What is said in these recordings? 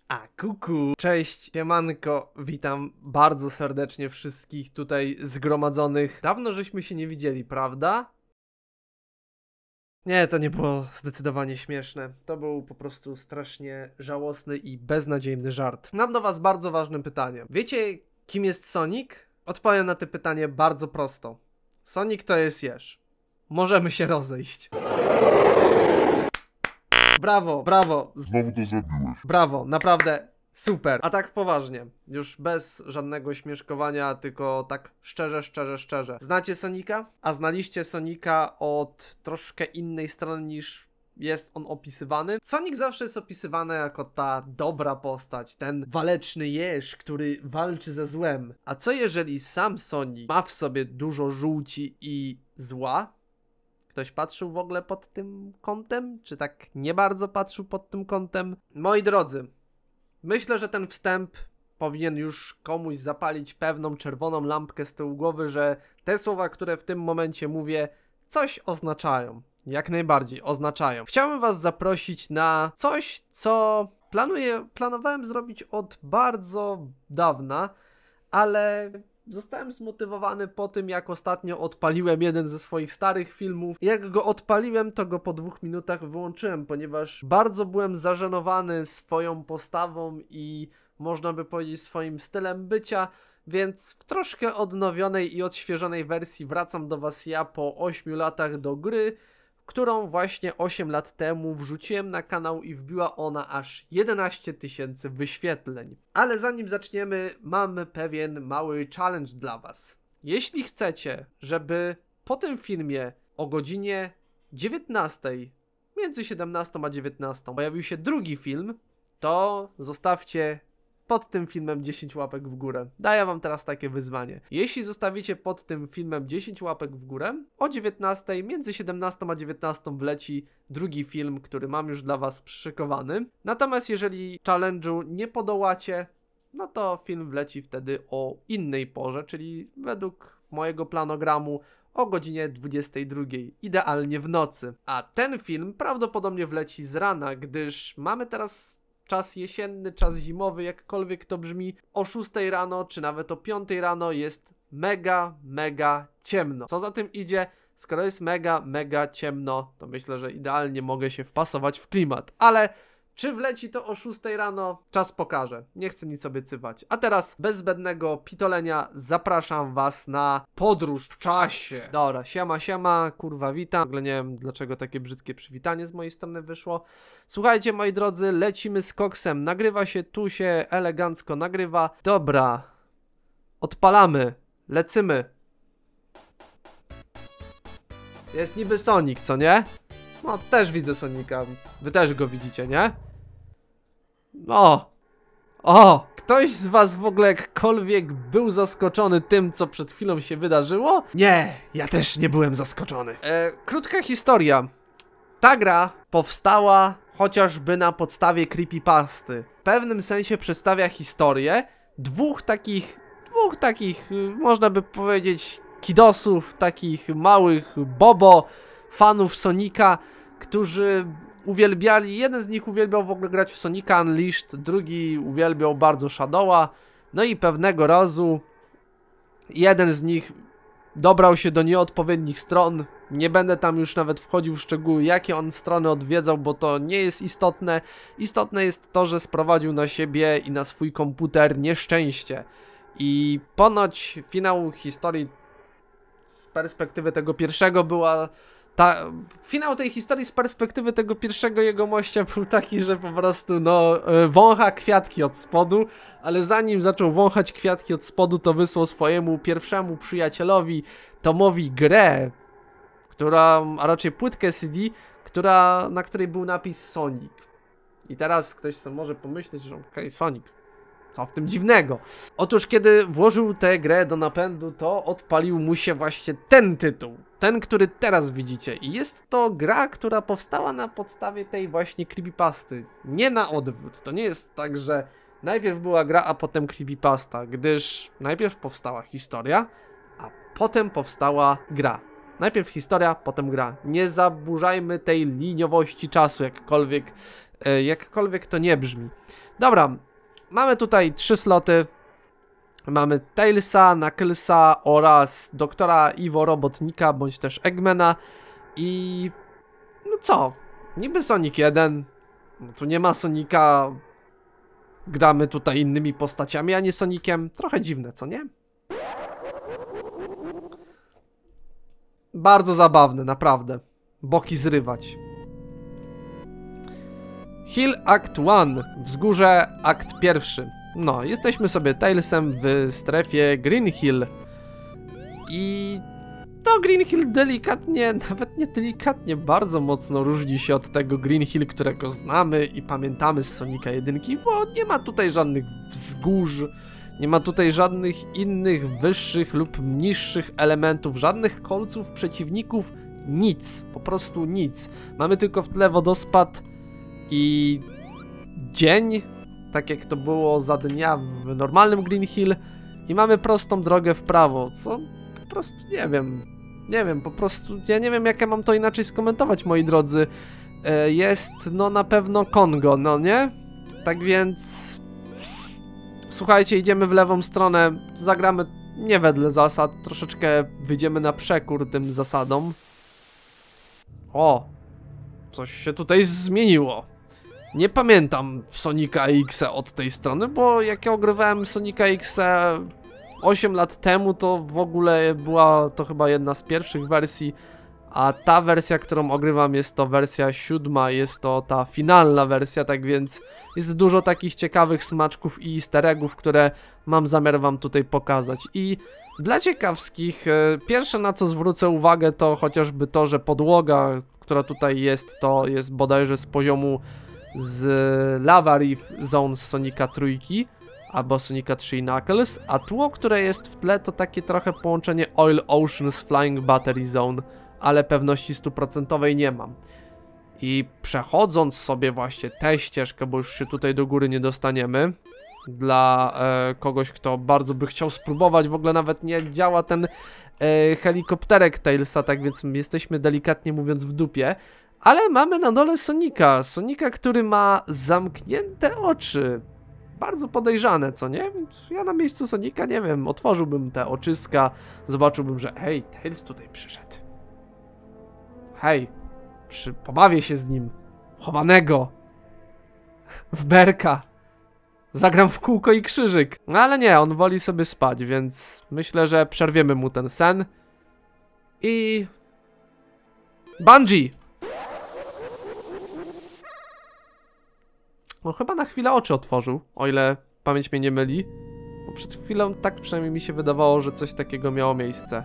A kuku! Cześć, siemanko, witam bardzo serdecznie wszystkich tutaj zgromadzonych. Dawno żeśmy się nie widzieli, prawda? Nie, to nie było zdecydowanie śmieszne. To był po prostu strasznie żałosny i beznadziejny żart. Mam do was bardzo ważne pytanie. Wiecie, kim jest Sonic? Odpowiem na to pytanie bardzo prosto. Sonic to jest jeż. Możemy się rozejść. Brawo, brawo. Znowu to zrobiłeś. Brawo, naprawdę super. A tak poważnie, już bez żadnego śmieszkowania, tylko tak szczerze. Znacie Sonika? A znaliście Sonika od troszkę innej strony niż jest on opisywany? Sonic zawsze jest opisywany jako ta dobra postać, ten waleczny jeż, który walczy ze złem. A co jeżeli sam Sonic ma w sobie dużo żółci i zła? Ktoś patrzył w ogóle pod tym kątem? Czy tak nie bardzo patrzył pod tym kątem? Moi drodzy, myślę, że ten wstęp powinien już komuś zapalić pewną czerwoną lampkę z tyłu głowy, że te słowa, które w tym momencie mówię, coś oznaczają. Jak najbardziej oznaczają. Chciałbym was zaprosić na coś, co planowałem zrobić od bardzo dawna, ale zostałem zmotywowany po tym, jak ostatnio odpaliłem jeden ze swoich starych filmów. Jak go odpaliłem, to go po 2 minutach wyłączyłem, ponieważ bardzo byłem zażenowany swoją postawą i można by powiedzieć swoim stylem bycia, więc w troszkę odnowionej i odświeżonej wersji wracam do was ja po 8 latach do gry, którą właśnie 8 lat temu wrzuciłem na kanał i wbiła ona aż 11 000 wyświetleń. Ale zanim zaczniemy, mam pewien mały challenge dla was. Jeśli chcecie, żeby po tym filmie o godzinie 19, między 17 a 19 pojawił się drugi film, to zostawcie pod tym filmem 10 łapek w górę. Daję wam teraz takie wyzwanie. Jeśli zostawicie pod tym filmem 10 łapek w górę, o 19, między 17 a 19 wleci drugi film, który mam już dla was przyszykowany. Natomiast jeżeli challenge'u nie podołacie, no to film wleci wtedy o innej porze, czyli według mojego planogramu o godzinie 22, idealnie w nocy. A ten film prawdopodobnie wleci z rana, gdyż mamy teraz czas jesienny, czas zimowy, jakkolwiek to brzmi, o 6 rano, czy nawet o 5 rano jest mega ciemno. Co za tym idzie, skoro jest mega ciemno, to myślę, że idealnie mogę się wpasować w klimat. Ale czy wleci to o 6 rano? Czas pokaże. Nie chcę nic obiecywać. A teraz, bez zbędnego pitolenia, zapraszam was na podróż w czasie. Dobra, siema, kurwa, witam. W ogóle nie wiem, dlaczego takie brzydkie przywitanie z mojej strony wyszło. Słuchajcie, moi drodzy, lecimy z koksem. Nagrywa się, tu się elegancko nagrywa. Dobra. Odpalamy. Lecymy. Jest niby Sonic, co nie? No, też widzę Sonika. Wy też go widzicie, nie? O! Ktoś z was w ogóle jakkolwiek był zaskoczony tym, co przed chwilą się wydarzyło? Nie, ja też nie byłem zaskoczony. Krótka historia. Ta gra powstała chociażby na podstawie creepypasty. W pewnym sensie przedstawia historię dwóch takich, można by powiedzieć, kidosów, takich małych bobo, fanów Sonika, którzy uwielbiali, jeden z nich uwielbiał w ogóle grać w Sonica Unleashed, drugi uwielbiał bardzo Shadowa, no i pewnego razu jeden z nich dobrał się do nieodpowiednich stron. Nie będę tam już nawet wchodził w szczegóły, jakie on strony odwiedzał, bo to nie jest istotne. Istotne jest to, że sprowadził na siebie i na swój komputer nieszczęście. I ponoć finał historii z perspektywy tego pierwszego była... Finał tej historii z perspektywy tego pierwszego jegomościa był taki, że po prostu wącha kwiatki od spodu, ale zanim zaczął wąchać kwiatki od spodu, to wysłał swojemu pierwszemu przyjacielowi Tomowi grę, a raczej płytkę CD, na której był napis Sonic. I teraz ktoś sobie może pomyśleć, że okej, Sonic. Co w tym dziwnego? Otóż kiedy włożył tę grę do napędu, to odpalił mu się właśnie ten tytuł. Ten, który teraz widzicie. I jest to gra, która powstała na podstawie tej właśnie creepypasty. Nie na odwrót. To nie jest tak, że najpierw była gra, a potem creepypasta. Gdyż najpierw powstała historia, a potem powstała gra. Najpierw historia, potem gra. Nie zaburzajmy tej liniowości czasu, jakkolwiek to nie brzmi. Dobra, mamy tutaj 3 sloty. Mamy Tailsa, Knucklesa oraz doktora Iwo Robotnika, bądź też Eggmana. I... no co? Niby Sonic 1. No tu nie ma Sonika. Gramy tutaj innymi postaciami, a nie Soniciem. Trochę dziwne, co nie? Bardzo zabawne, naprawdę. Boki zrywać. Hill Act 1. Wzgórze Akt 1. No, jesteśmy sobie Tailsem w strefie Green Hill. I to Green Hill delikatnie, nawet nie delikatnie, bardzo mocno różni się od tego Green Hill, którego znamy i pamiętamy z Sonika 1, bo nie ma tutaj żadnych wzgórz, nie ma tutaj żadnych innych wyższych lub niższych elementów, żadnych kolców, przeciwników, nic, po prostu nic. Mamy tylko w tle wodospad i dzień, tak jak to było za dnia w normalnym Green Hill, i mamy prostą drogę w prawo, co po prostu nie wiem, po prostu ja nie wiem, jak ja mam to inaczej skomentować, moi drodzy. Jest no na pewno Kongo, no nie? Tak więc słuchajcie, idziemy w lewą stronę, zagramy nie wedle zasad, troszeczkę wyjdziemy na przekór tym zasadom. O, coś się tutaj zmieniło. Nie pamiętam Sonika X od tej strony, bo jak ja ogrywałem Sonika X 8 lat temu, to w ogóle była to chyba jedna z pierwszych wersji, a ta wersja, którą ogrywam, jest to wersja 7, jest to ta finalna wersja, tak więc jest dużo takich ciekawych smaczków i easter eggów, które mam zamiar wam tutaj pokazać. I dla ciekawskich, pierwsze na co zwrócę uwagę, to chociażby to, że podłoga, która tutaj jest, to jest bodajże z poziomu z Lava Reef Zone z Sonika Trójki albo Sonika 3 Knuckles, a tło, które jest w tle, to takie trochę połączenie Oil Ocean z Flying Battery Zone, ale pewności 100% nie mam. I przechodząc sobie właśnie tę ścieżkę, bo już się tutaj do góry nie dostaniemy, dla kogoś, kto bardzo by chciał spróbować, w ogóle nawet nie działa ten helikopterek Tailsa, tak więc jesteśmy delikatnie mówiąc w dupie. Ale mamy na dole Sonika, który ma zamknięte oczy. Bardzo podejrzane, co nie? Ja na miejscu Sonika, nie wiem, otworzyłbym te oczyska, zobaczyłbym, że hej, Tails tutaj przyszedł. Hej, pobawię się z nim, chowanego, w berka. Zagram w kółko i krzyżyk. No ale nie, on woli sobie spać, więc myślę, że przerwiemy mu ten sen. I... Bungee! On chyba na chwilę oczy otworzył, o ile pamięć mnie nie myli. Bo przed chwilą tak przynajmniej mi się wydawało, że coś takiego miało miejsce.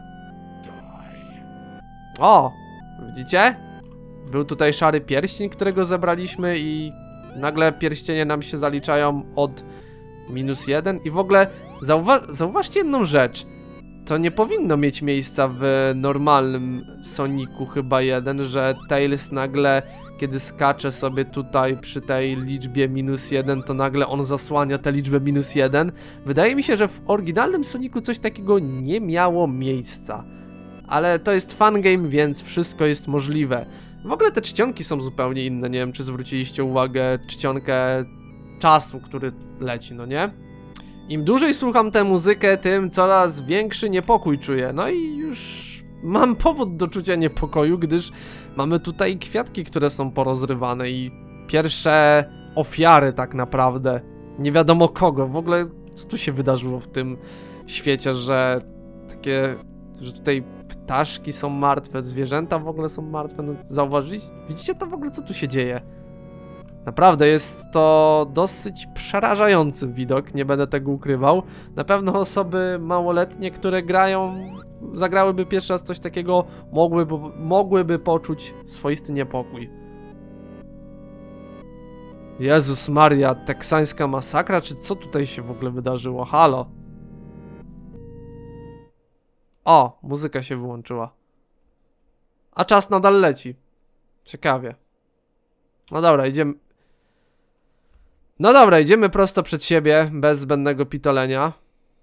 O! Widzicie? Był tutaj szary pierścień, którego zebraliśmy i nagle pierścienie nam się zaliczają od -1 i w ogóle zauważcie jedną rzecz. To nie powinno mieć miejsca w normalnym Sonicu chyba 1, że Tails nagle, kiedy skacze sobie tutaj przy tej liczbie -1, to nagle on zasłania tę liczbę -1. Wydaje mi się, że w oryginalnym Sonicu coś takiego nie miało miejsca. Ale to jest fangame, więc wszystko jest możliwe. W ogóle te czcionki są zupełnie inne, nie wiem czy zwróciliście uwagę, czcionkę czasu, który leci, no nie? Im dłużej słucham tę muzykę, tym coraz większy niepokój czuję. No i już mam powód do czucia niepokoju, gdyż mamy tutaj kwiatki, które są porozrywane i pierwsze ofiary tak naprawdę. Nie wiadomo kogo. W ogóle co tu się wydarzyło w tym świecie, że że tutaj ptaszki są martwe, zwierzęta w ogóle są martwe. No zauważyliście? Widzicie to w ogóle, co tu się dzieje? Naprawdę jest to dosyć przerażający widok, nie będę tego ukrywał. Na pewno osoby małoletnie, które zagrałyby pierwszy raz coś takiego, mogłyby poczuć swoisty niepokój. Jezus Maria, teksańska masakra, czy co tutaj się w ogóle wydarzyło? Halo? O, muzyka się wyłączyła. A czas nadal leci. Ciekawie. No dobra, idziemy... No dobra, idziemy prosto przed siebie, bez zbędnego pitolenia.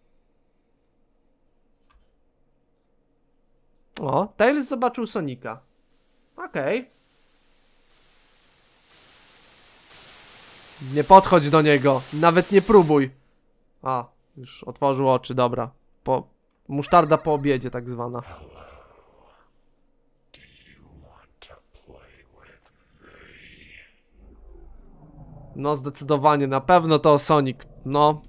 O, Tails zobaczył Sonika. Okej. Nie podchodź do niego. Nawet nie próbuj. A, już otworzył oczy, dobra. Musztarda po obiedzie tak zwana. No zdecydowanie, na pewno to Sonic. No.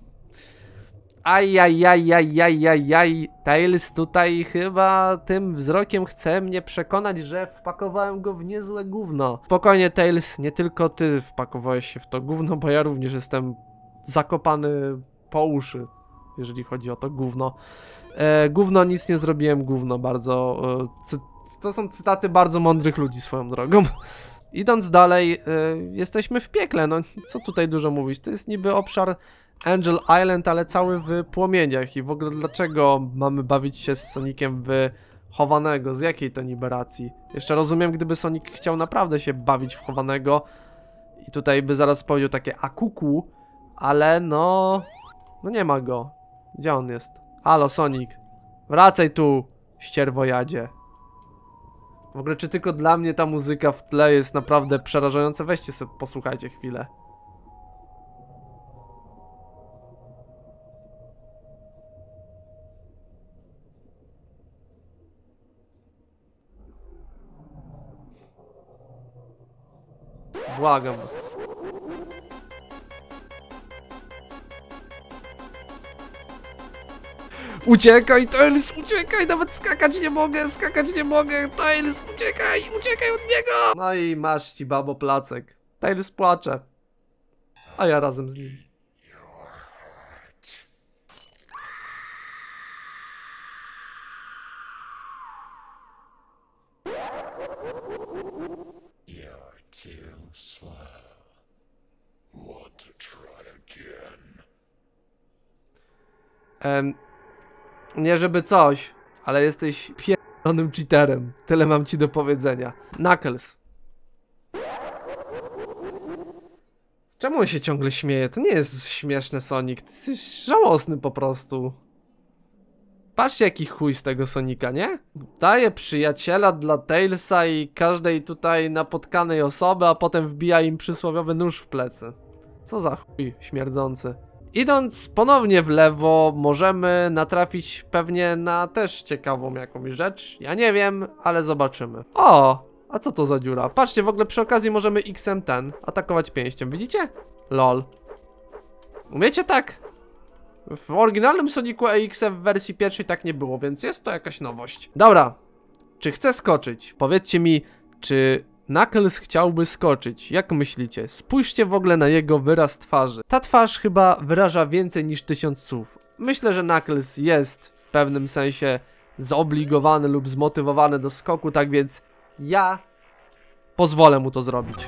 Ajajajajajajaj. Tails tutaj chyba tym wzrokiem chce mnie przekonać, że wpakowałem go w niezłe gówno. Spokojnie Tails, nie tylko ty wpakowałeś się w to gówno, bo ja również jestem zakopany po uszy, jeżeli chodzi o to gówno. Gówno, nic nie zrobiłem, gówno bardzo. To są cytaty bardzo mądrych ludzi swoją drogą. Idąc dalej, jesteśmy w piekle, no co tutaj dużo mówić, to jest niby obszar Angel Island, ale cały w płomieniach i w ogóle dlaczego mamy bawić się z Soniciem w chowanego, z jakiej to niby racji? Jeszcze rozumiem, gdyby Sonic chciał naprawdę się bawić w chowanego i tutaj by zaraz powiedział takie akuku, ale no nie ma go. Gdzie on jest? Halo Sonic, wracaj tu, ścierwojadzie. W ogóle czy tylko dla mnie ta muzyka w tle jest naprawdę przerażająca? Weźcie sobie, posłuchajcie chwilę. Błagam. Uciekaj, Tails, uciekaj, nawet skakać nie mogę, Tails, uciekaj od niego! No i masz ci, babo, placek. Tails płacze. A ja razem z nim. Nie żeby coś, ale jesteś pierdolonym cheaterem. Tyle mam ci do powiedzenia. Knuckles. Czemu on się ciągle śmieje? To nie jest śmieszne, Sonic. Ty jesteś żałosny po prostu. Patrzcie jaki chuj z tego Sonika, nie? Daje przyjaciela dla Tailsa i każdej tutaj napotkanej osoby, a potem wbija im przysłowiowy nóż w plecy. Co za chuj śmierdzący. Idąc ponownie w lewo, możemy natrafić pewnie na też ciekawą jakąś rzecz. Ja nie wiem, ale zobaczymy. O! A co to za dziura? Patrzcie, w ogóle przy okazji możemy X-em atakować pięścią, widzicie? Lol. Umiecie tak? W oryginalnym Sonicu EX w wersji pierwszej tak nie było, więc jest to jakaś nowość. Dobra. Czy chcę skoczyć? Powiedzcie mi, czy Knuckles chciałby skoczyć. Jak myślicie? Spójrzcie w ogóle na jego wyraz twarzy. Ta twarz chyba wyraża więcej niż 1000 słów. Myślę, że Knuckles jest w pewnym sensie zobligowany lub zmotywowany do skoku, tak więc ja pozwolę mu to zrobić.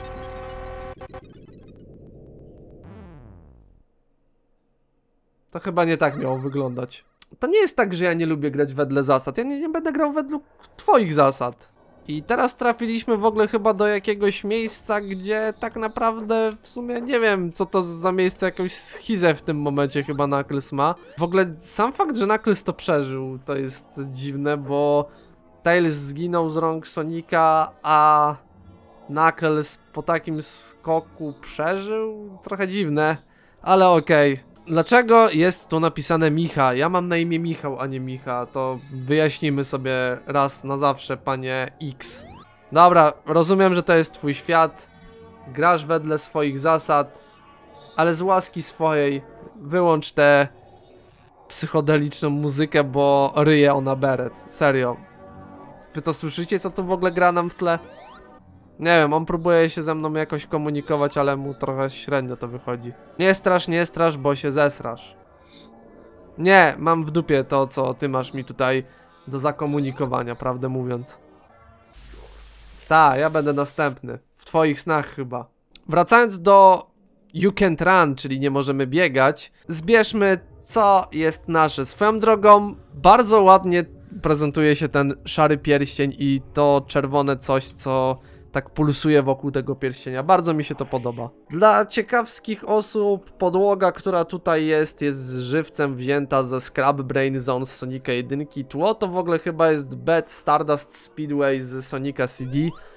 To chyba nie tak miało wyglądać. To nie jest tak, że ja nie lubię grać wedle zasad. Ja nie będę grał według twoich zasad. I teraz trafiliśmy w ogóle chyba do jakiegoś miejsca, gdzie tak naprawdę w sumie nie wiem, co to za miejsce, jakąś schizę w tym momencie chyba Knuckles ma. W ogóle sam fakt, że Knuckles to przeżył, to jest dziwne, bo Tails zginął z rąk Sonika, a Knuckles po takim skoku przeżył? Trochę dziwne, ale okej. Dlaczego jest tu napisane Micha? Ja mam na imię Michał, a nie Micha. To wyjaśnimy sobie raz na zawsze, panie X. Dobra, rozumiem, że to jest twój świat. Grasz wedle swoich zasad. Ale z łaski swojej wyłącz tę psychodeliczną muzykę, bo ryje ona beret. Serio. Wy to słyszycie, co tu w ogóle gra nam w tle? Nie wiem, on próbuje się ze mną jakoś komunikować, ale mu trochę średnio to wychodzi. Nie strasz, bo się zesrasz. Nie, mam w dupie to, co ty masz mi tutaj do zakomunikowania, prawdę mówiąc. Ta, ja będę następny. W twoich snach chyba. Wracając do You Can't Run, czyli nie możemy biegać, zbierzmy, co jest nasze. Swoją drogą, bardzo ładnie prezentuje się ten szary pierścień i to czerwone coś, co tak pulsuje wokół tego pierścienia. Bardzo mi się to podoba. Dla ciekawskich osób podłoga, która tutaj jest żywcem wzięta ze Scrap Brain Zone z Sonica 1. Tło to w ogóle chyba jest Bad Stardust Speedway z Sonica CD.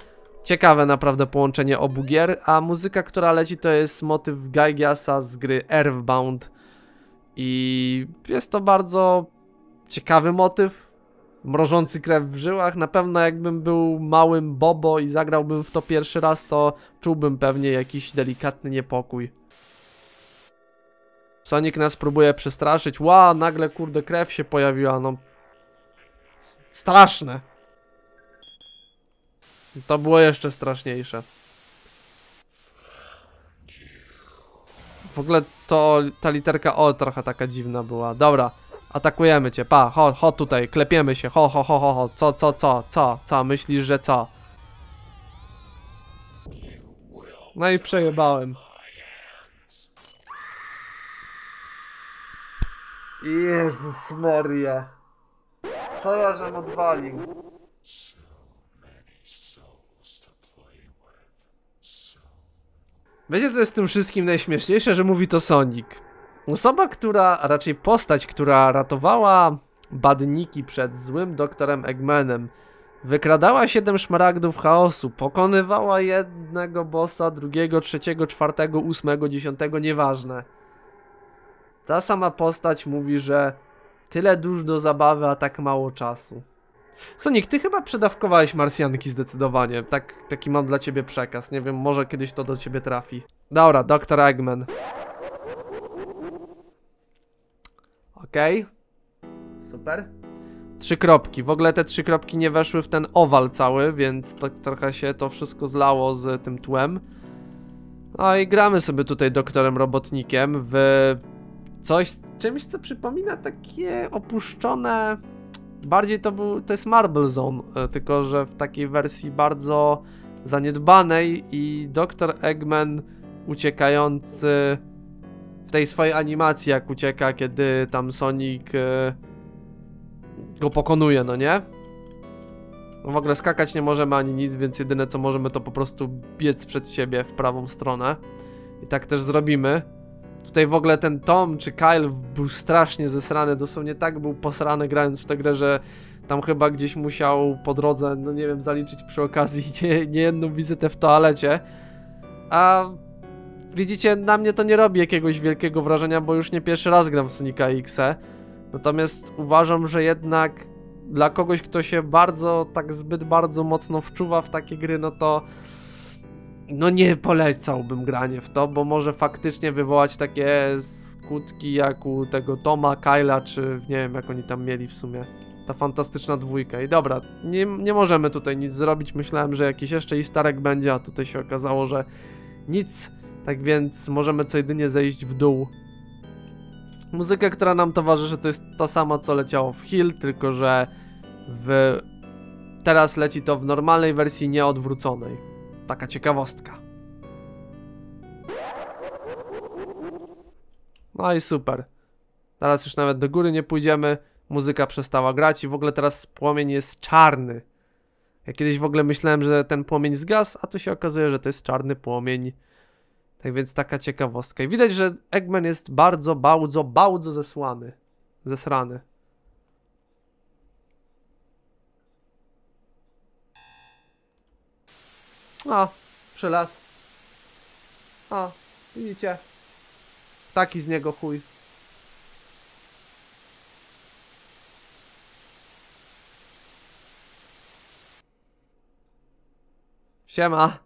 Ciekawe naprawdę połączenie obu gier, a muzyka, która leci, to jest motyw Gygiasa z gry Earthbound. I jest to bardzo ciekawy motyw, mrożący krew w żyłach. Na pewno jakbym był małym Bobo i zagrałbym w to pierwszy raz, to czułbym pewnie jakiś delikatny niepokój. Sonic nas próbuje przestraszyć. Ła, nagle kurde krew się pojawiła, no. Straszne. To było jeszcze straszniejsze. W ogóle to ta literka O trochę taka dziwna była. Dobra, atakujemy cię, pa, ho tutaj, klepiemy się, ho, co, myślisz, że co? No i przejebałem. Jezus Maria. Co ja żem odwalił? Wiecie, co jest w tym wszystkim najśmieszniejsze? Że mówi to Sonic. Osoba, a raczej postać, która ratowała badniki przed złym doktorem Eggmanem, wykradała 7 szmaragdów chaosu, pokonywała jednego bossa, drugiego, trzeciego, czwartego, 8, 10, nieważne. Ta sama postać mówi, że tyle dusz do zabawy, a tak mało czasu. Sonic, ty chyba przedawkowałeś Marsjanki zdecydowanie. Taki mam dla ciebie przekaz. Nie wiem, może kiedyś to do ciebie trafi. Dobra, Dr. Eggman. Okej. Super. 3 kropki. W ogóle te 3 kropki nie weszły w ten owal cały, więc to, trochę się to wszystko zlało z tym tłem. No i gramy sobie tutaj doktorem robotnikiem w czymś, co przypomina takie opuszczone... Bardziej to jest Marble Zone, tylko że w takiej wersji bardzo zaniedbanej i Dr. Eggman uciekający w tej swojej animacji, jak ucieka, kiedy tam Sonic go pokonuje, no nie? No w ogóle skakać nie możemy ani nic, więc jedyne co możemy to po prostu biec przed siebie w prawą stronę. I tak też zrobimy. Tutaj w ogóle ten Tom czy Kyle był strasznie zesrany, dosłownie tak był posrany grając w tę grę, że tam chyba gdzieś musiał po drodze, no nie wiem, zaliczyć przy okazji niejedną wizytę w toalecie. A widzicie, na mnie to nie robi jakiegoś wielkiego wrażenia, bo już nie pierwszy raz gram w Sonica X'e. Natomiast uważam, że jednak dla kogoś, kto się zbyt bardzo mocno wczuwa w takie gry, no to no nie polecałbym granie w to, bo może faktycznie wywołać takie skutki jak u tego Toma, Kyla, czy nie wiem jak oni tam mieli w sumie. Ta fantastyczna dwójka. I dobra, nie możemy tutaj nic zrobić. Myślałem, że jakiś jeszcze easter egg będzie, a tutaj się okazało, że nic. Tak więc możemy co jedynie zejść w dół. Muzyka, która nam towarzyszy, to jest ta sama, co leciało w Hill, tylko że teraz leci to w normalnej wersji, nie odwróconej. Taka ciekawostka. No i super. Teraz już nawet do góry nie pójdziemy. Muzyka przestała grać i w ogóle teraz płomień jest czarny. Ja kiedyś w ogóle myślałem, że ten płomień zgasł, a tu się okazuje, że to jest czarny płomień. Tak więc taka ciekawostka. I widać, że Eggman jest bardzo zesrany. O, przylas. O, widzicie? Taki z niego chuj. Siema.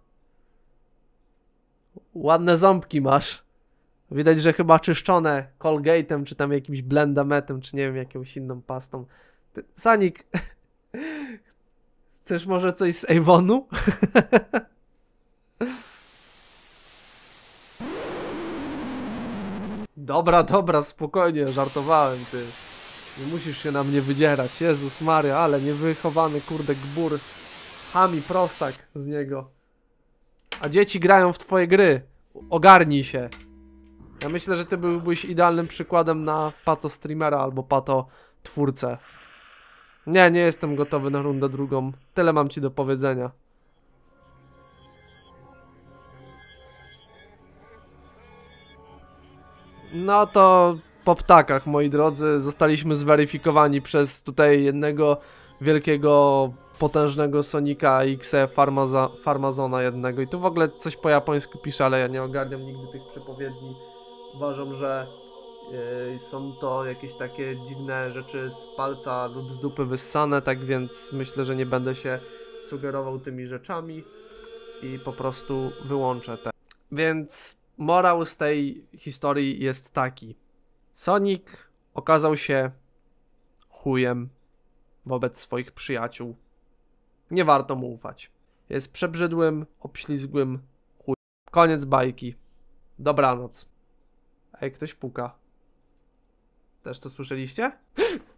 Ładne ząbki masz. Widać, że chyba czyszczone Colgate'em, czy tam jakimś Blendametem, czy nie wiem, jakąś inną pastą. Sonic, chcesz może coś z Avonu? Dobra, spokojnie, żartowałem, ty. Nie musisz się na mnie wydzierać. Jezus Maria, ale niewychowany, kurde, gbur. Chami prostak z niego. A dzieci grają w twoje gry. Ogarnij się. Ja myślę, że ty byłbyś idealnym przykładem na pato streamera albo pato twórcę. Nie jestem gotowy na rundę drugą. Tyle mam ci do powiedzenia. No to po ptakach, moi drodzy, zostaliśmy zweryfikowani przez tutaj jednego wielkiego potężnego Sonika Xe Farmazona jednego. I tu w ogóle coś po japońsku pisze, ale ja nie ogarniam nigdy tych przepowiedni. Uważam, że są to jakieś takie dziwne rzeczy z palca lub z dupy wyssane, tak więc myślę, że nie będę się sugerował tymi rzeczami i po prostu wyłączę te. Więc morał z tej historii jest taki. Sonic okazał się chujem wobec swoich przyjaciół. Nie warto mu ufać. Jest przebrzydłym, obślizgłym chujem. Koniec bajki. Dobranoc. Ej, ktoś puka. Też to słyszeliście?